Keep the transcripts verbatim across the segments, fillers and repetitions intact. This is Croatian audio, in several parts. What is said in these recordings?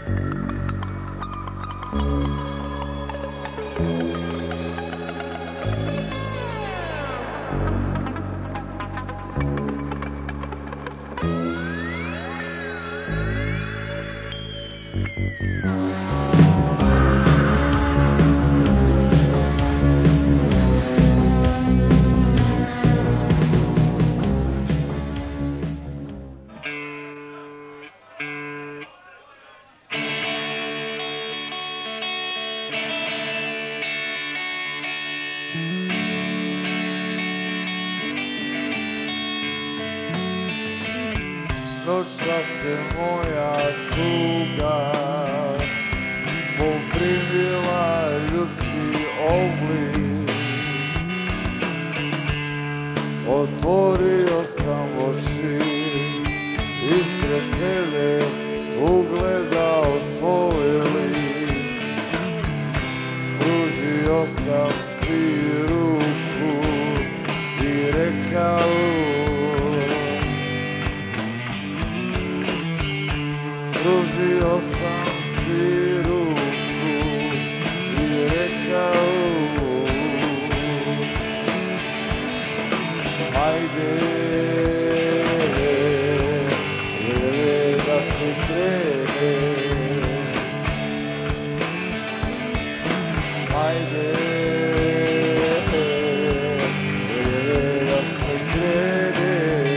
Prošla se moja tuga, poprimila ljudski oblik. Otvorio sam oči, ispred sebe ugledao svoj lik. Pružio sam si ruku i rekao: pružio sam si ruku i rekao: ajde, vreme da se krene. Ajde, vreme da se krene.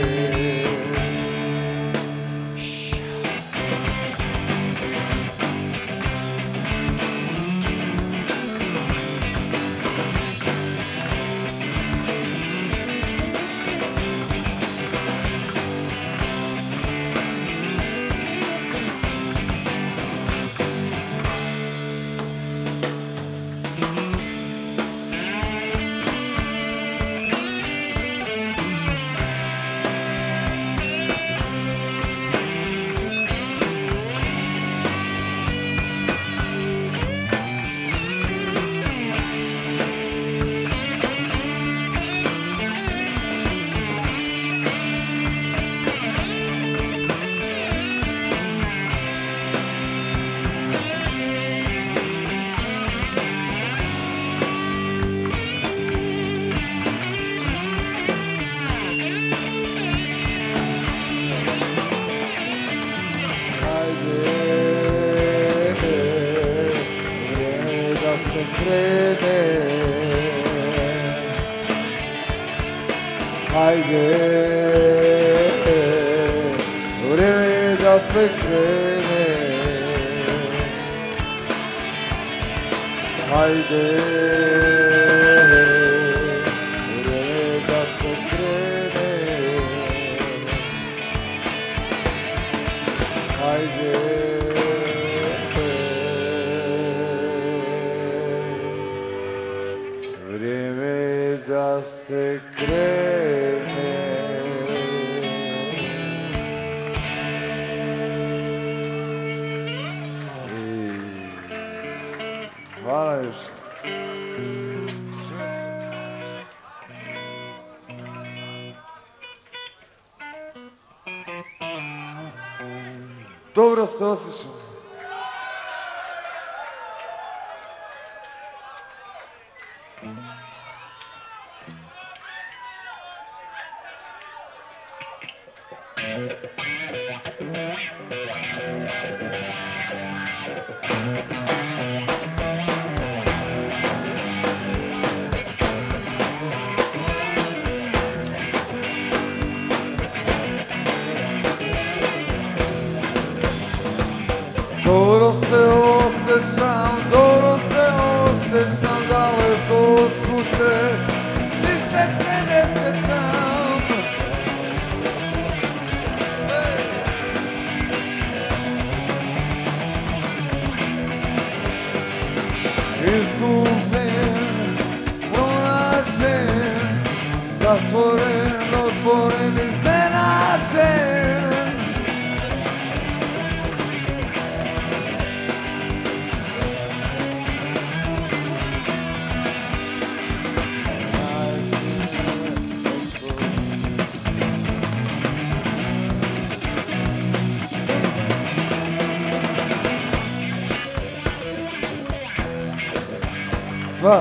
Ajde, vreme da se krene. Ajde, vreme da se krene. Ajde, vreme da se krene. Hvala još. Dobro se osjećam. Dobro se osjećam, dobro se osjećam, daleko od kuće, ničeg se ne sjećam. Izgubljen, pronađen, zatvoren, otvoren, iznenađen. Dva.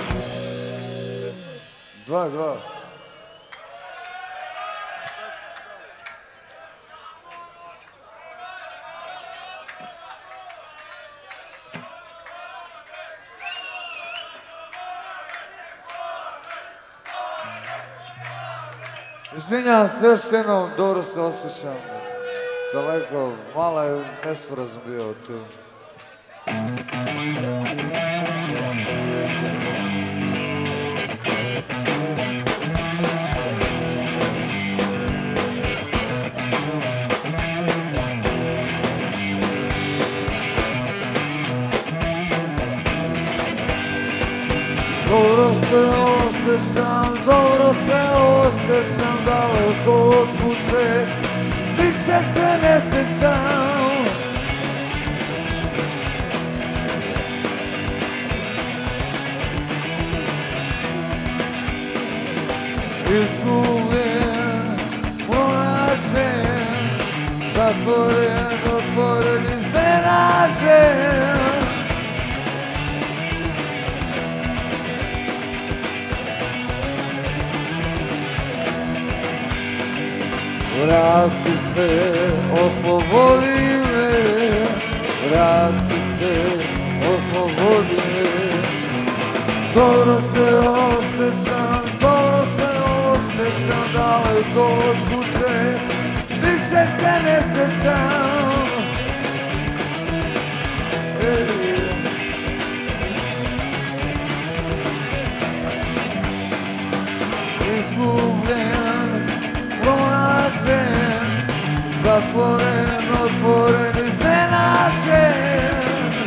Dva, dva. Izvinjavam se još jednom, dobro se osjećam. Daleko, mala je nesporazum bio tu. Dobro se osjećam, dobro se osjećam, daleko od kuće, ničeg se ne sjećam. Izgubljen, pronađen, zatvoren, otvoren, iznenađen. Vrati se, oslobodi me, vrati se, oslobodi me. Dobro se osjećam, dobro se osjećam, daleko od kuće, ničeg se ne sjećam. Ej. Izgubljen, pronađen, zatvoren, otvoren, iznenađen.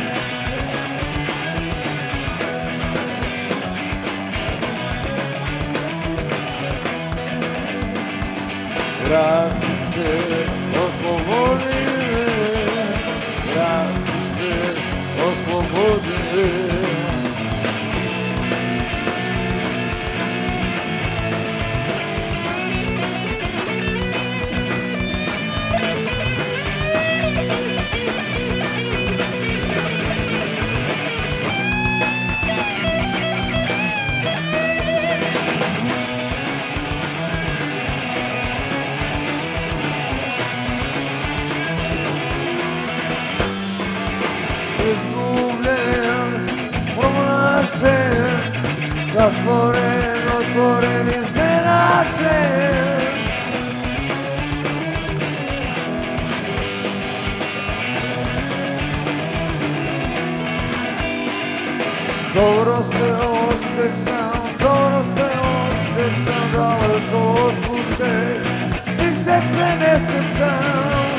Vrati se, oslobodi me, vrati se, oslobodi me. Izgubljen, pronađen, zatvoren, otvoren, iznenađen. Dobro se osjećam, dobro se osjećam, daleko od kuće, ničeg se ne sjećam.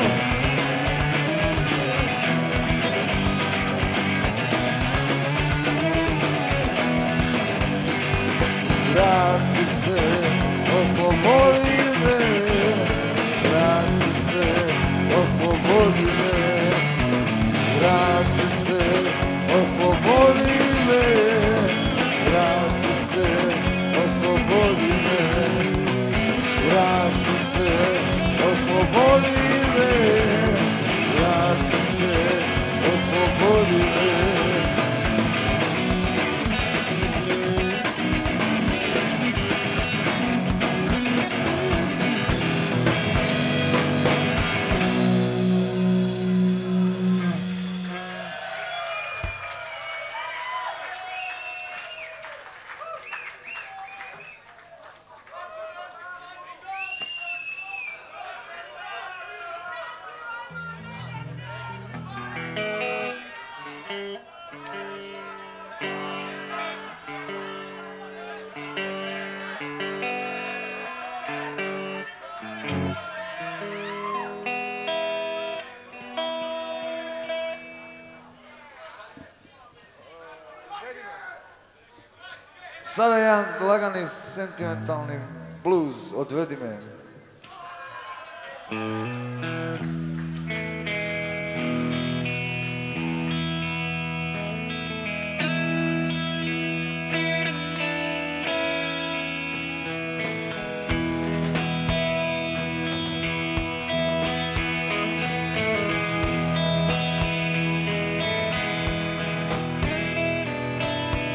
Vrati se, oslobodi me, vrati se, oslobodi me, vrati se, oslobodi me, vrati se, oslobodi me, vrati se, oslobodi me, vrati se, oslobodi me. Sada jedan lagani sentimentalni blues, Odvedi me.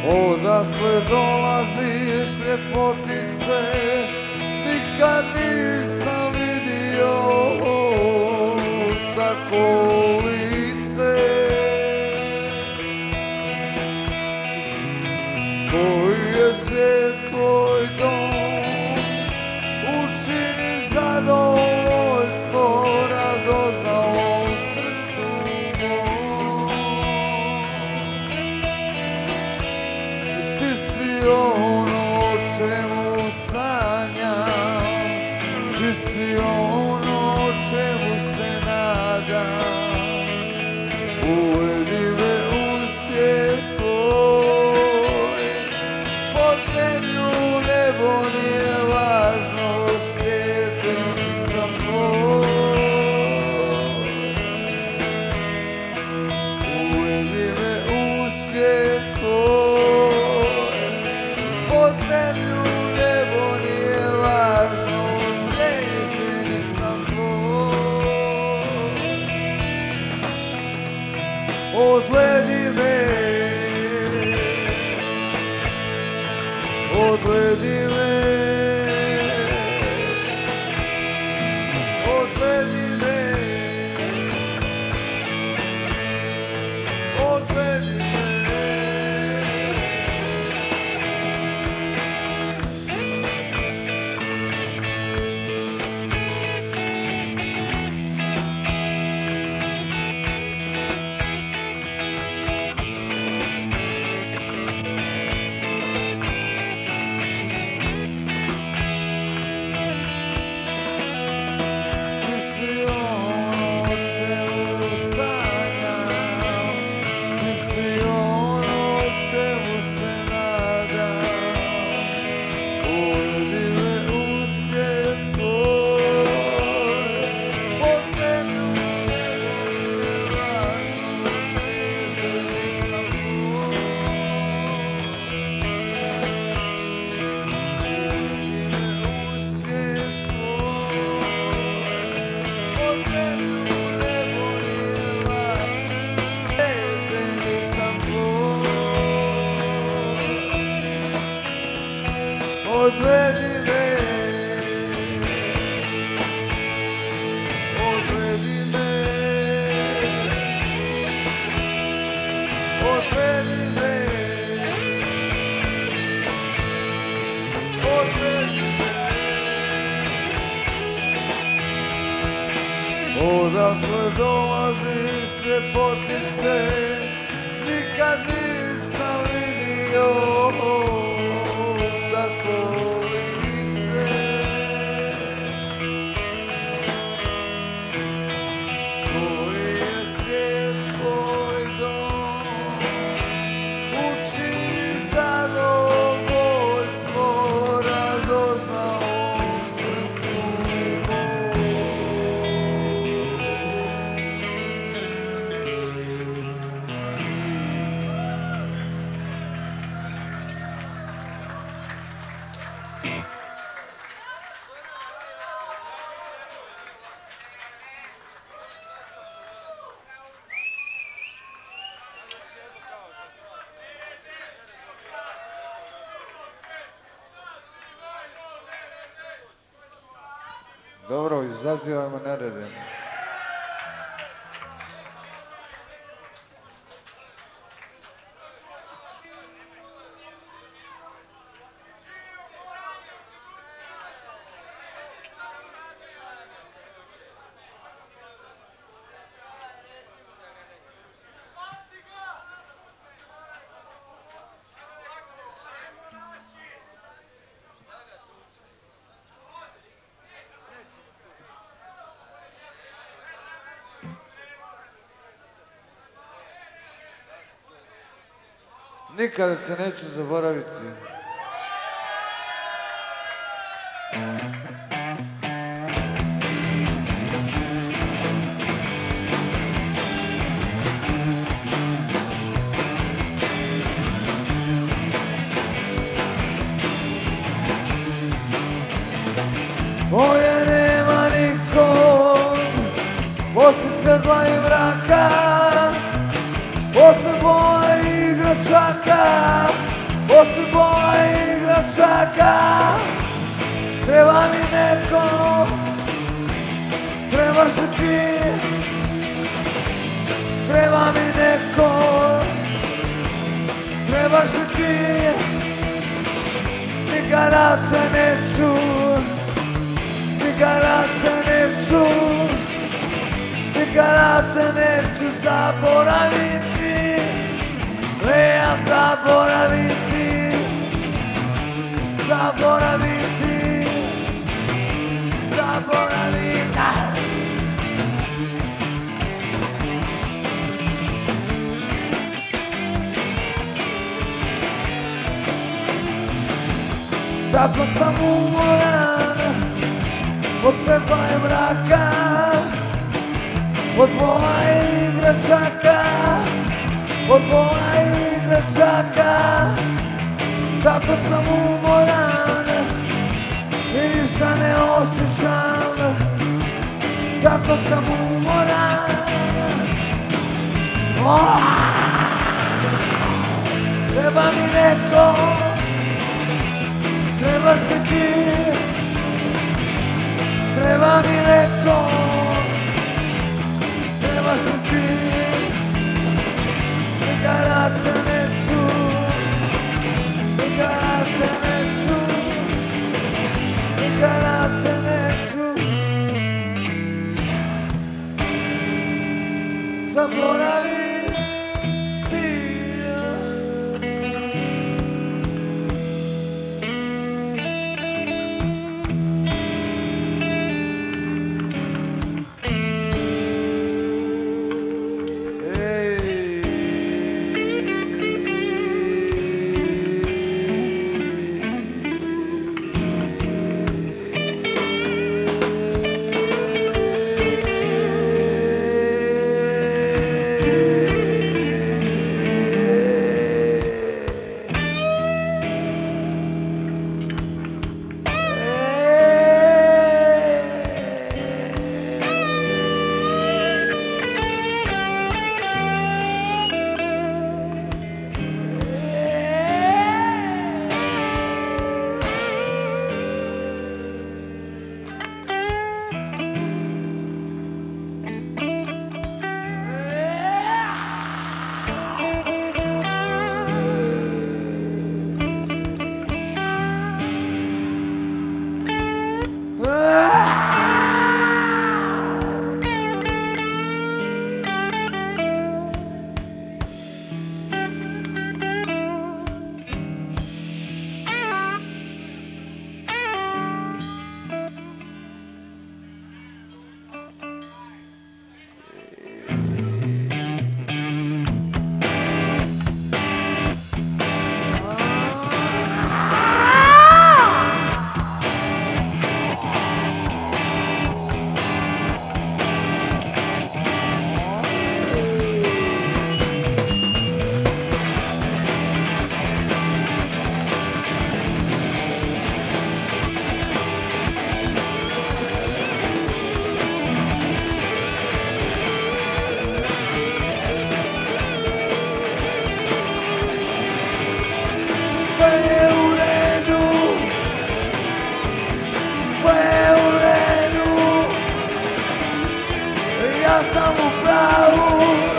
Odakle dolaziš ljepotice, nikad nisam vidio tako lice. Koji je svijet tvoj dom, učini zadovoljstvo, radost za ovom srcu mom. Ti si ono o čemu sanjam, ti si ono o čemu se nadam. Uvedi me u svijet svoj, pod zemlju nebo nije važno, sljepenik sam tvoj. Uvedi me u svijet svoj, pod zemlju nebo nije važno, sljepenik sam tvoj. Odvedi me, odvedi me, odvedi me, odvedi me. Odvedi me, odvedi me, odvedi me, odvedi me. Odakle dolaziš ljepotice, nikad nisam vidio tako lice. Koji je svijet tvoj dom, učini zadovoljstvo, radost za ovom srcu mom. Dobro, izazivajmo nerede. Nikada te neću zaboraviti. Moje nema nikog, osim svjetla i mraka, osim boja i igračaka. nikada te neću, nikada te neću, nikada te neću zaboraviti, ne ja zaboraviti, zaboraviti, zaboraviti. Tako sam umoran od svetla i mraka, od bola i igračaka, od bola i igračaka. Tako sam umoran i ništa ne osjećam. Tako sam umoran. Oh! Treba mi neko, trebaš mi ti, treba mi neko, trebaš mi ti, nikada te neću, nikada te neću, nikada te neću zaboraviti. Ja sam u pravu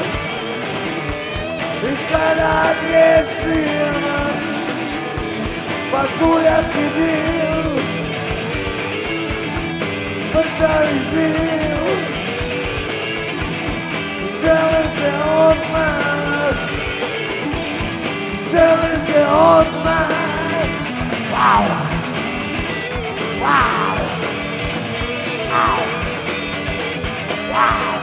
i kada griješim, patuljak i dim, mrtav i živ, želim te odmah, želim te odmah. Wow! Wow! Wow! Wow!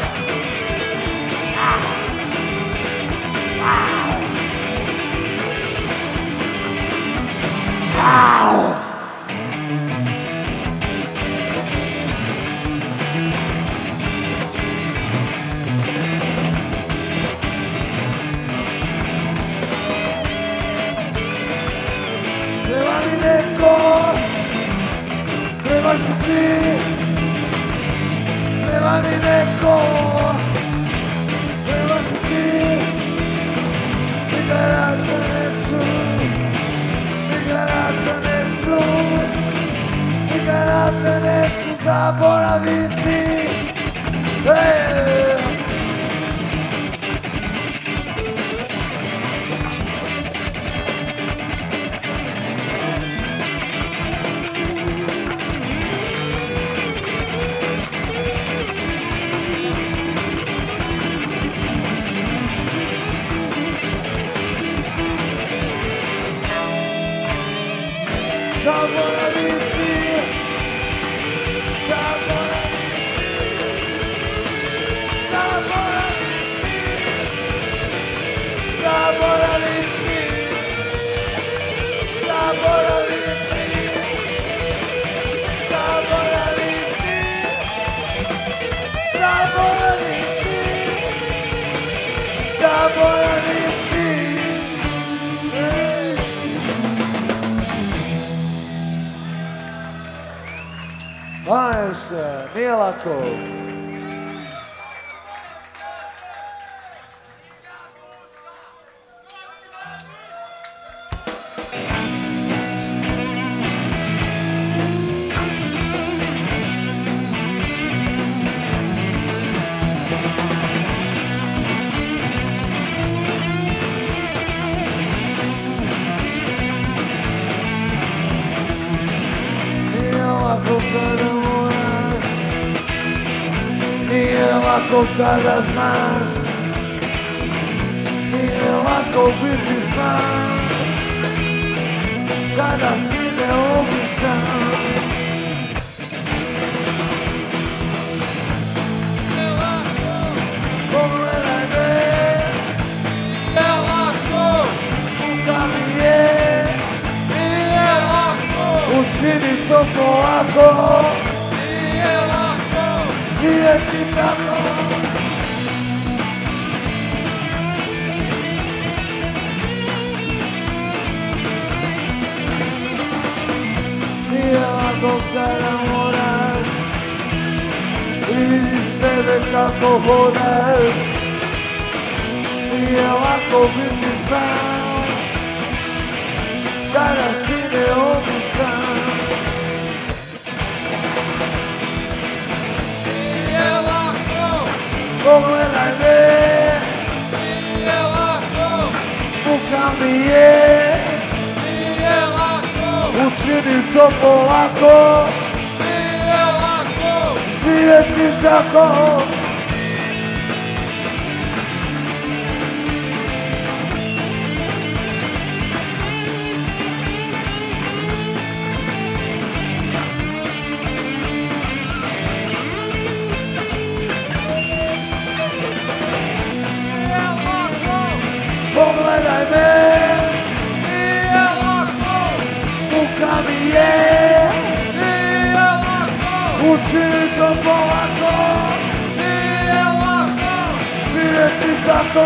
Wow! Treba mi neko, trebaš mi ti, treba mi neko, trebaš mi ti, nikada te neću, nikada te neću, nikada te neću zaboraviti. Hey! zaboraviti, zaboraviti, zaboraviti, zaboraviti, zaboraviti. Maješ, nije lako. Nije lako kada znaš, nije lako biti sam, kada si neobičan. Nije lako, pogledaj me, nije lako, kuka mi je, nije lako, učini to polako. Živjeti tako. Nije lako kada moraš i vidiš sebe kako hodaš. Nije lako biti sam kada si neobičan. Pogledaj me, nije lako, muka mi je, nije lako, učini to polako, nije lako, živjeti tako. Pogledaj me, nije lako, muka mi je, nije lako, učini to polako, nije lako, živjeti tako.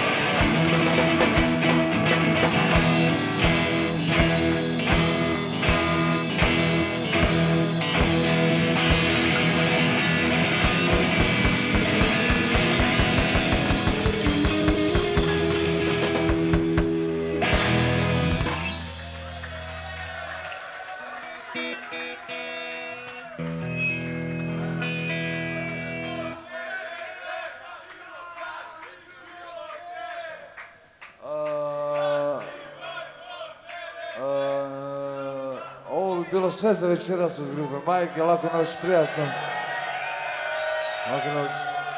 Bilo sve za večeras uz grupe Majke, lako noć, prijatno. Lako noć.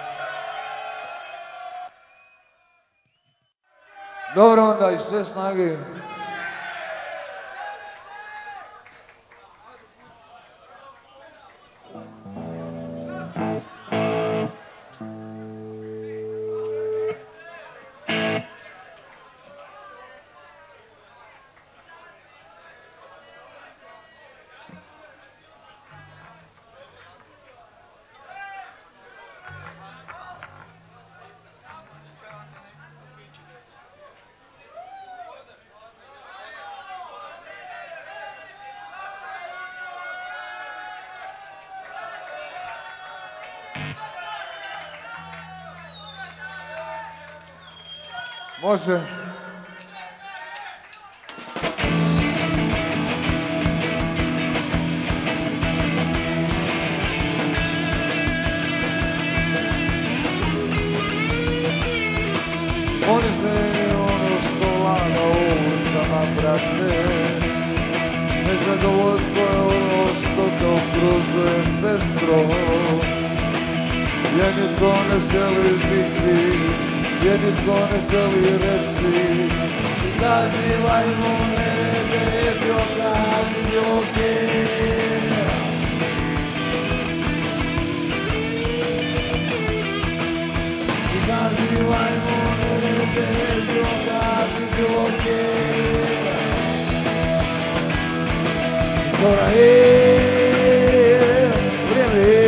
Dobro onda i sve snage. Može. Poniže ono što laga ulicama prate, nezadovoljstvo je ono što te okružuje, sestro. Jer nitko ne želi biti, jer nitko ne želi reći. Izazivajmo nerede, biografi, okej. Izazivajmo nerede, biografi. Zora je vrijeme.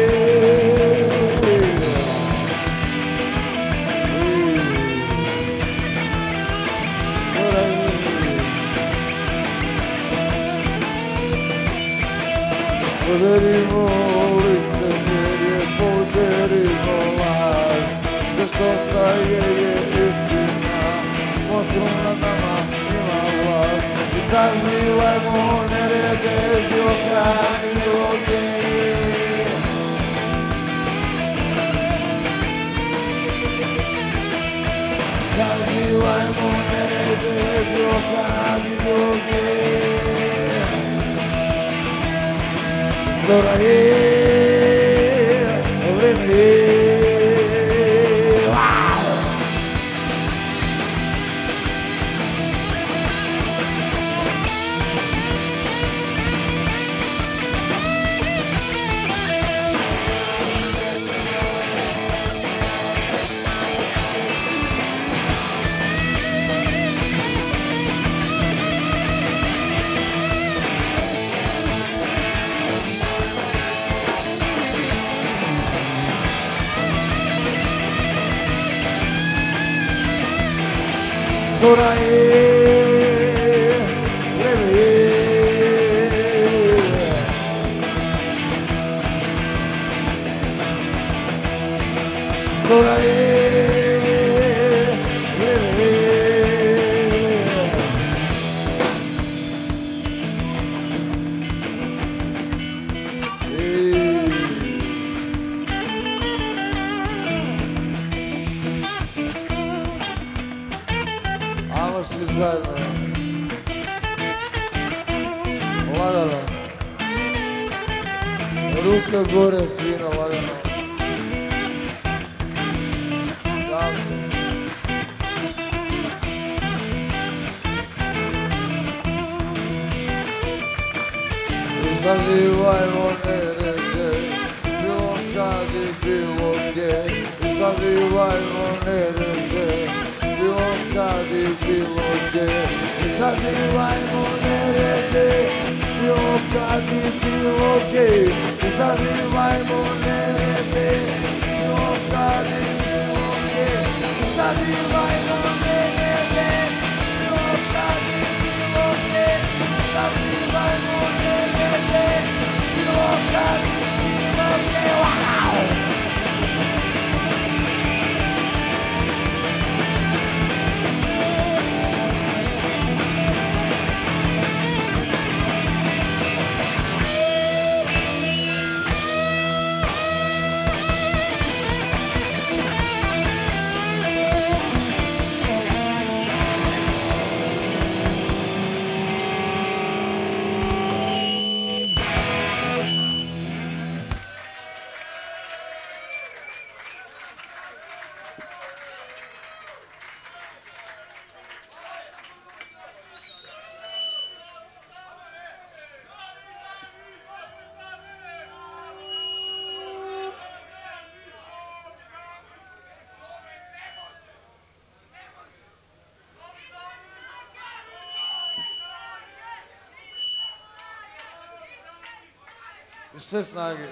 Poderimo licemjerje, poderimo laž, sve što ostaje je istina, Mosul nad nama ima vlast. Izazivajmo nerede, bilo kad i bilo gdje. Izazivajmo nerede, bilo kad i bilo gdje. Zora je vrijeme. Zora je vrijeme. Zora je vrijeme. Ajmo svi zajedno. Lagano. Ruka gore, fino, lagano. Jako. Izazivajmo nerede, bilo kad i bilo gdje. Izazivajmo nerede, bilo kad i bilo gdje. Izazivajmo nerede, bilo kad i bilo gdje. Izazivajmo nerede, bilo kad i bilo gdje. Izazivajmo nerede, bilo kad i bilo gdje. Izazivajmo nerede, bilo kad i bilo gdje. Wow! Sve snage.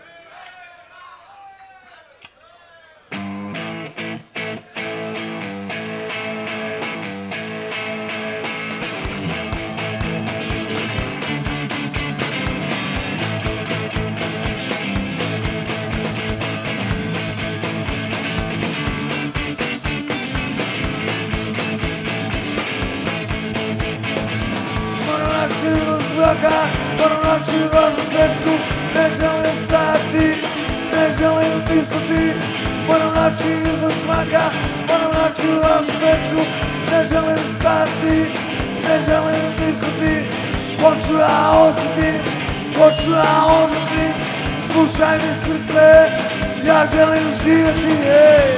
Moram naći razbraka, moram naći razsreću. Ne želim stati, ne želim misliti, moram naći iza zraka, moram naći razsreću. Ne želim stati, ne želim misliti, hoću ja osjetim, hoću ja odlutim. Slušaj mi srce, ja želim živjeti, ej.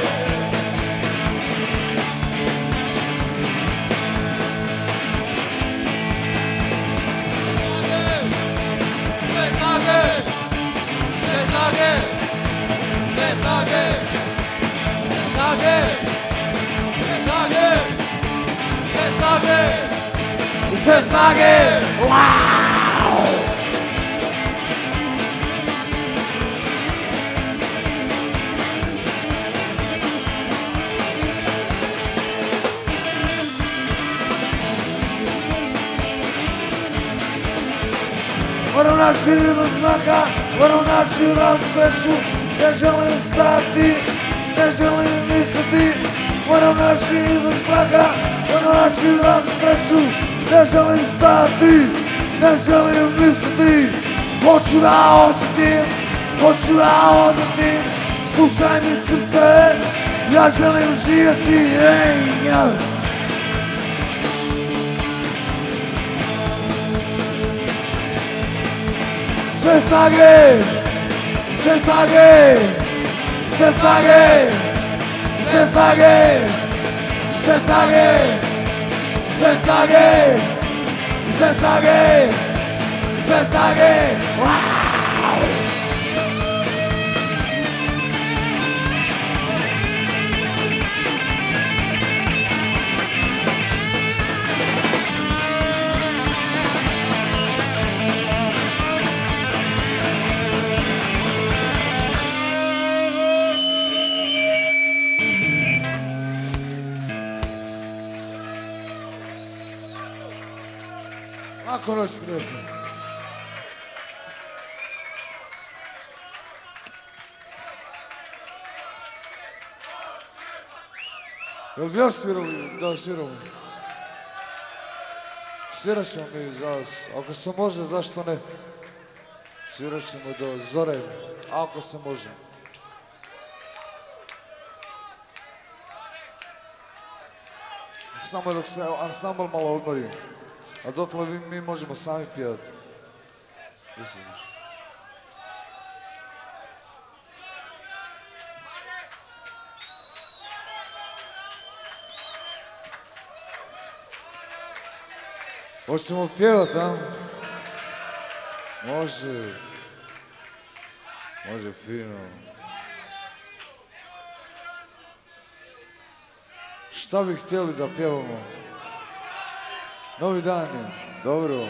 Sve snage! Wow! moram naći izlaz znaka, moram naći raznu sreću, ne želim stati, ne želim misliti, moram naći izlaz znaka, moram naći raznu sreću, ne želim stati, ne želim misliti, hoću da osjetim, hoću da odletim, slušaj mi srce, ja želim živjeti, ej, ja. Sve snage, sve snage, sve snage, sve snage, sve snage, sve snage, sve snage, sve snage, Lako noć, prijatelj. Jel bi još svirali? Da, sviramo. Svirat ćemo mi za vas. Ako se može, zašto ne? Svirat ćemo do zore. Ako se može. Samo dok se ansambl malo odmori. A dotle mi možemo sami pjevati. Hoćemo pjevati, a? Može. Može fino. Šta bi htjeli da pjevamo? Novi dan je, dobro.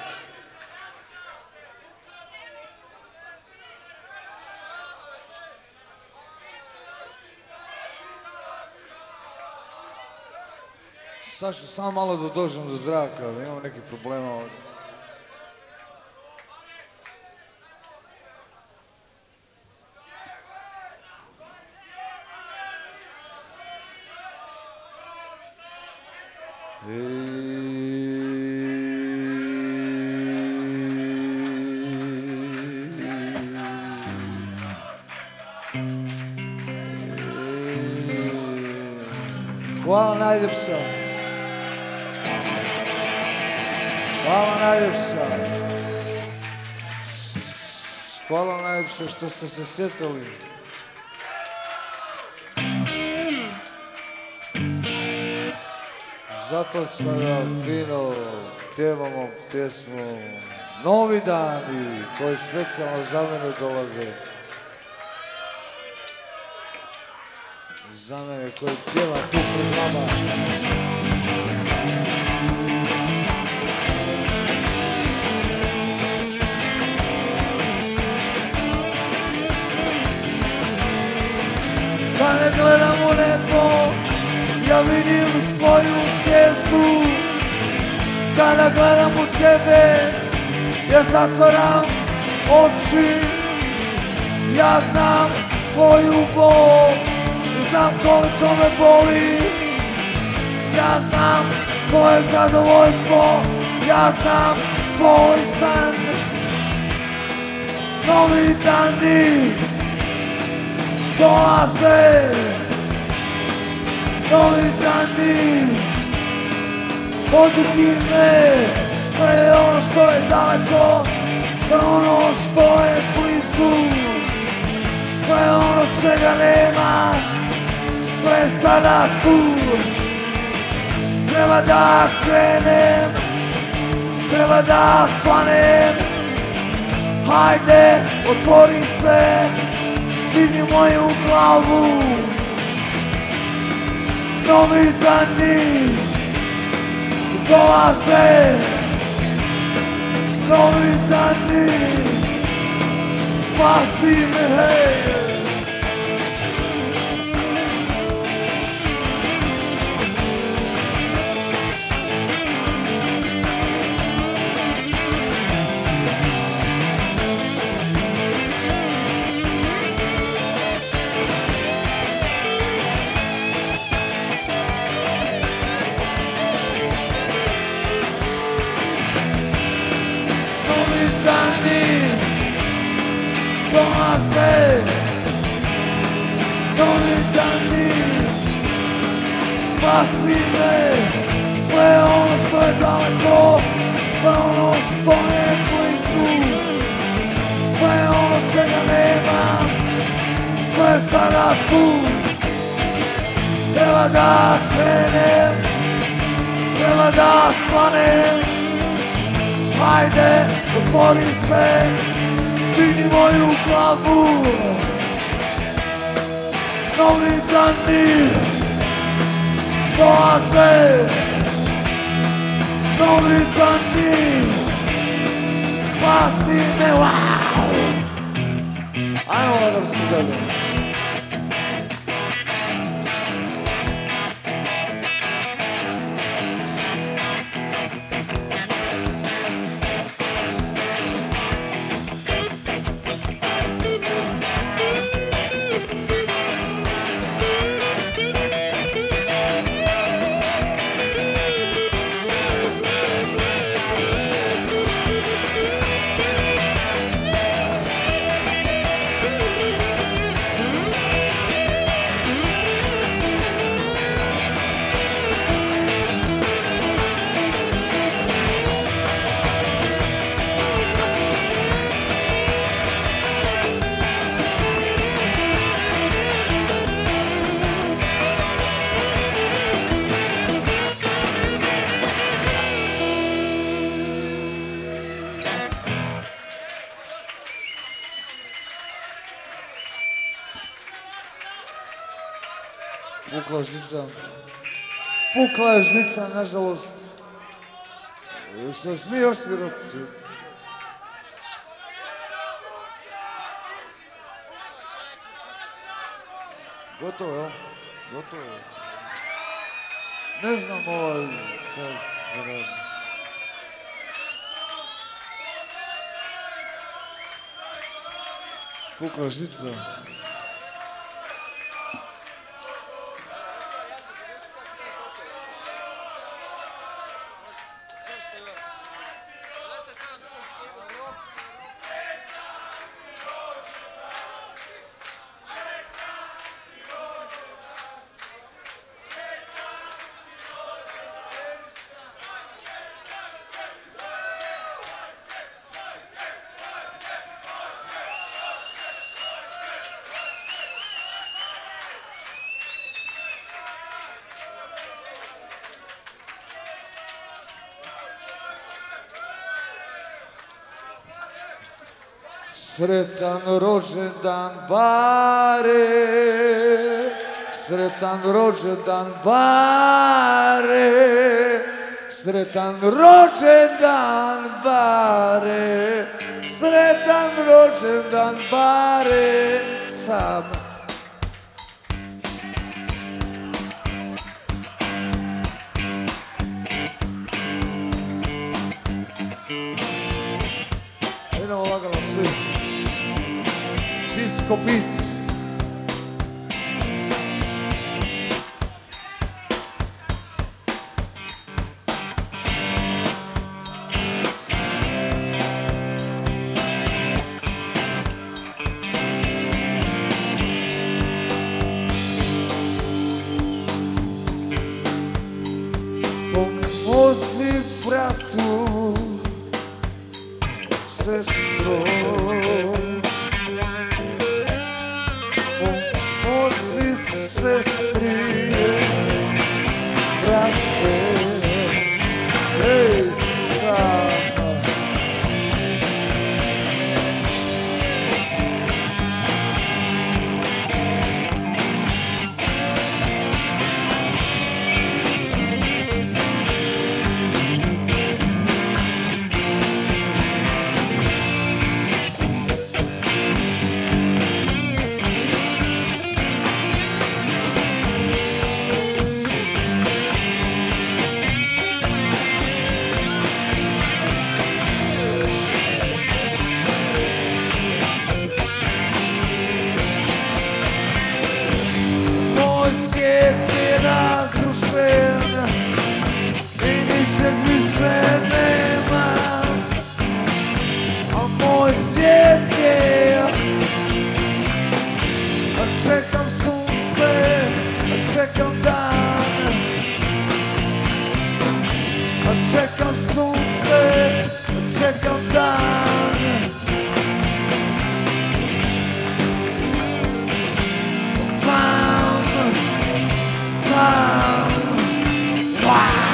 Sad ću samo malo da dođem do zraka, imam nekih problema ovdje. Hvala najljepša. Hvala najljepša. Hvala najljepša što ste se sjetili. Zato sada fino pjevamo pjesmu Novi dani koji specijalno za mene dolaze. Za mene koji pjeva tu pred vama. Kada gledam u nebo, ja vidim svoju zvijezdu. Kada gledam u tebe, ja zatvaram oči. Ja znam svoju bol, znam koliko me boli. Ja znam svoje zadovoljstvo, ja znam svoj san. Novi dani dolaze, novi dani, podrgi me, sve ono što je daleko, sve ono što je blizu, sve ono čega nema, sve je sada tu. Treba da krenem, treba da svanem, hajde, otvori se, vidi moju glavu. Novi dani dolaze, novi dani, spasi me, hej. spasi me, sve ono što je daleko, sve ono što je blizu, sve ono čega nema, sve je sada tu. Treba da krenem, treba da svanem, hajde, otvori se, digni moju glavu. Novi dani dolaze, novi dani, spasi me, wow! Ajmo da se želim. Pukla žica, pukla je žica, nažalost. Se smije još svirati. Gotovo, jel? Gotovo. Ne znam ovaj... Pukla žica. Sretan rođendan bare, sretan rođendan bare, sretan rođendan bare, sretan rođendan bare sam. Idemo lagano svi. Disco beat. Pomozi bratu, sestro, pomozi sestri, brate, ej sama. čekam sunce, čekam dan. Sam, sam, wow.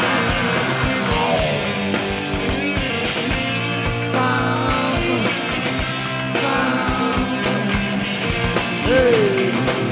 Sam, sam, hey.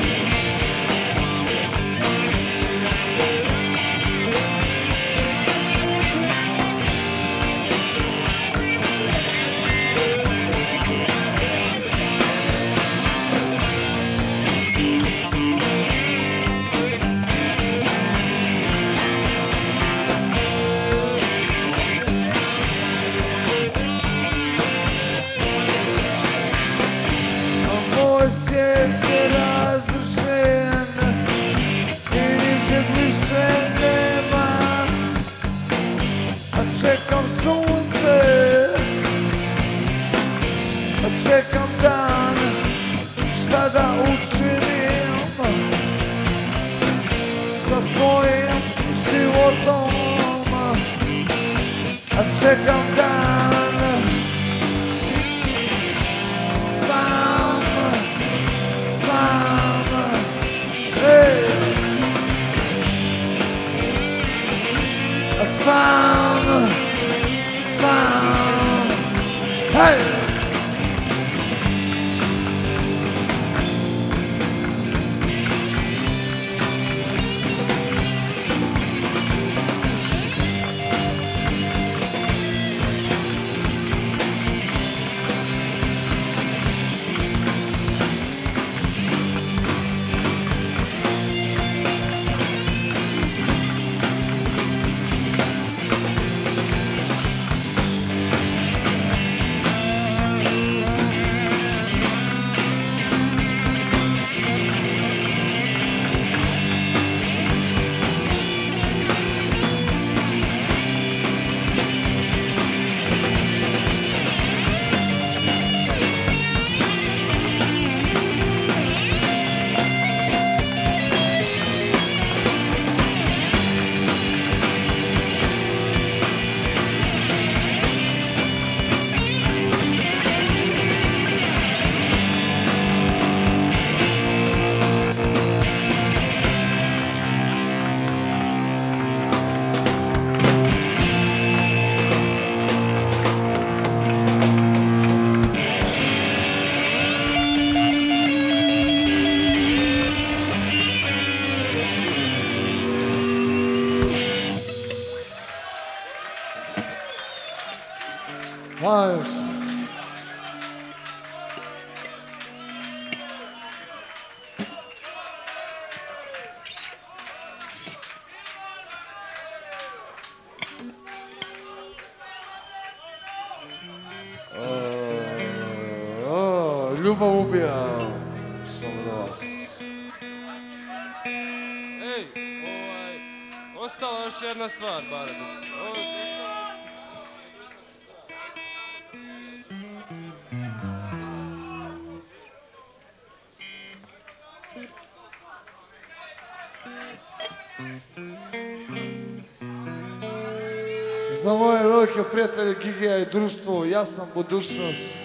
Čekam sunce, čekam dan, šta da učinim sa svojim životom. Čekam dan, sam, sam, hej. Sam, sam, hey! Hvala još. Ljubav ubija. Samo za vas. Ej, ovaj, ostala još jedna stvar, bare. Za moje velike prijatelje Gigija i društvo, ja sam budućnost.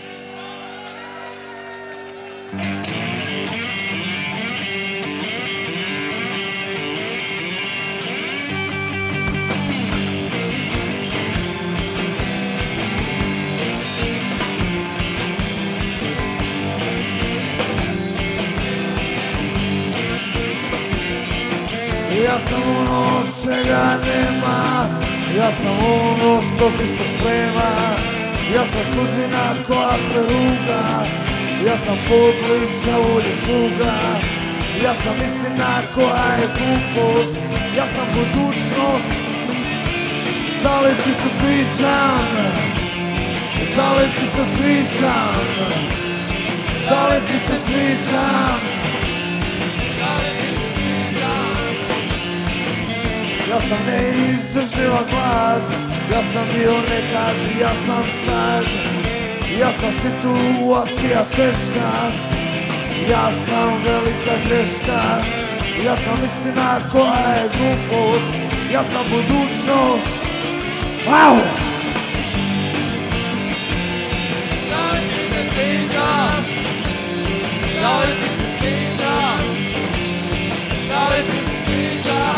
Ja sam ono čega nema, ja sam ono što ti se sprema, ja sam sudbina koja se ruga, ja sam podlična volje sluga, ja sam istina koja je glupost, ja sam budućnost. Da li ti se sviđam, da li ti se sviđam, da li ti se sviđam, ja sam neizdrživa glad, ja sam bio nekad, ja sam sad, ja sam situacija teška, ja sam velika greška, ja sam istina koja je glupost, ja sam budućnost, Wow! Da li ti se sviđa? Da li ti se sviđa? Da li ti se sviđa?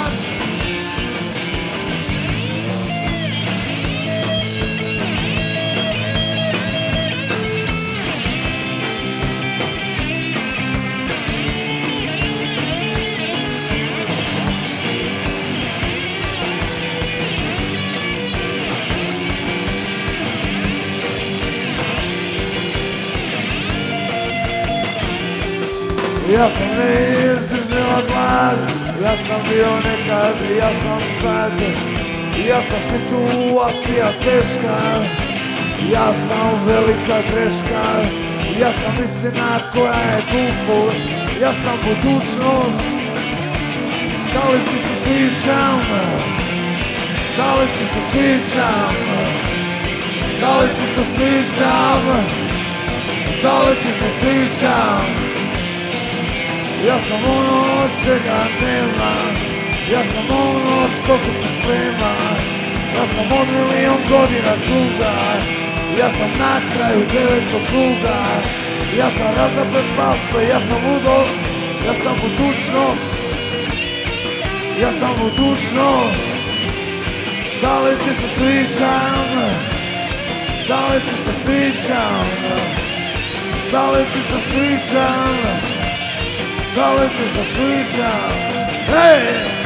Ja sam neizdrživa glad, ja sam bio nekad, ja sam sad, ja sam situacija teška, ja sam velika greška, ja sam istina koja je glupost, ja sam budućnost. Da li ti se sviđam? Da li ti se sviđam? Da li ti se sviđam? Da li ti se sviđam? Ja sam ono čega nema, ja sam ono što ti se sprema, ja sam od milion godina tuga, ja sam na kraju devetog kruga, ja sam razapet pasa, ja sam ludost, ja sam budućnost, ja sam budućnost. Da li ti se sviđam? Da li ti se sviđam? Da li ti se sviđam? Da li ti se sviđam? Hej!